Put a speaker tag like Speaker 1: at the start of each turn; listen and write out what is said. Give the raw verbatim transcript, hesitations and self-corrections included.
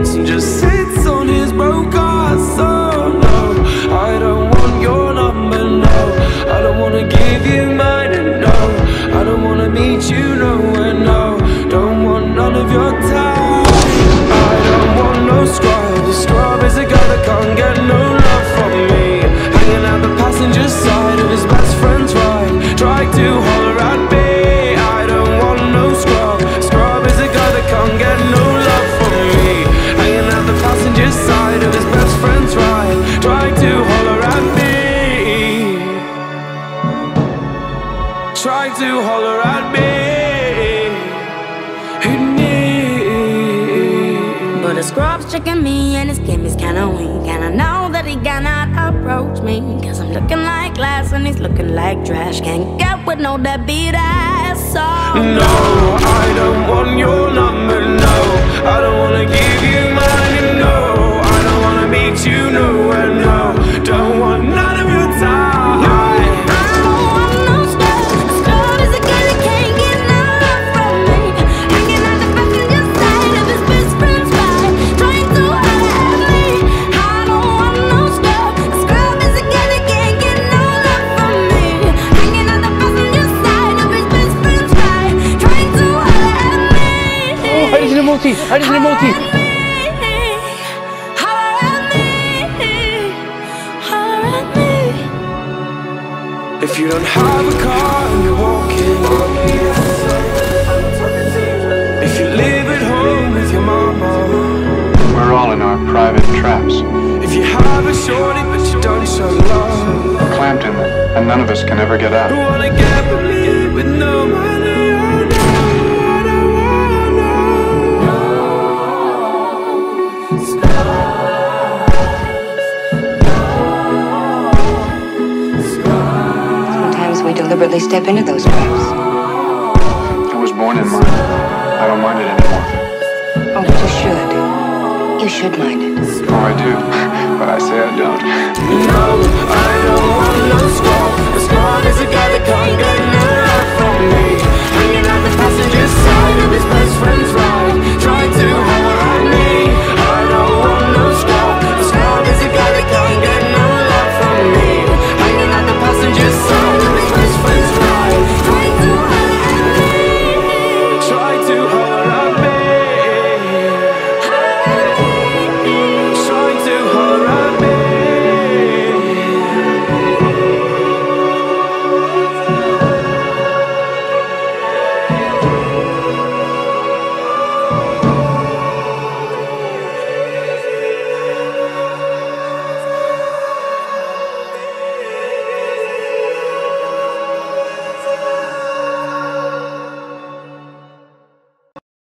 Speaker 1: wants and just sits on his broke ass. Oh no, I don't want your number, no. I don't wanna give you mine, and no, I don't wanna meet you nowhere, no. Don't want none of your time. I don't want no scrub. The scrub is a guy that can't get no love from me, hanging out the passenger side of his best friend's ride, trying to holler at me. I don't want no scrub. Scrub is a guy that can't get no love from me, hanging out the passenger side of his best friend's ride, trying to holler at me. Trying to holler at me.
Speaker 2: But the scrub's checking me and his game is kinda weak, and I know that he cannot approach me, cause I'm looking like glass and he's looking like trash. Can't get with no deadbeat ass, so
Speaker 1: no, I don't want your number, no. I don't wanna give you mine, and no, I don't wanna meet you nowhere, no. Don't want none of your time.
Speaker 3: I just need a multi.
Speaker 1: If you don't have a car and you're walking, if you live at home with your mama,
Speaker 4: we're all in our private traps.
Speaker 1: If you have a shorty but you don't show love,
Speaker 4: we're clamped in there, and none of us can ever get out.
Speaker 1: I wanna get believe with no money.
Speaker 5: Deliberately step into those traps.
Speaker 4: I was born in mine. I don't mind it anymore.
Speaker 5: Oh, but you should. You should mind it.
Speaker 4: Oh, I do. But I say I don't.
Speaker 1: No, I don't want no scrub. A scrub is a guy that can't get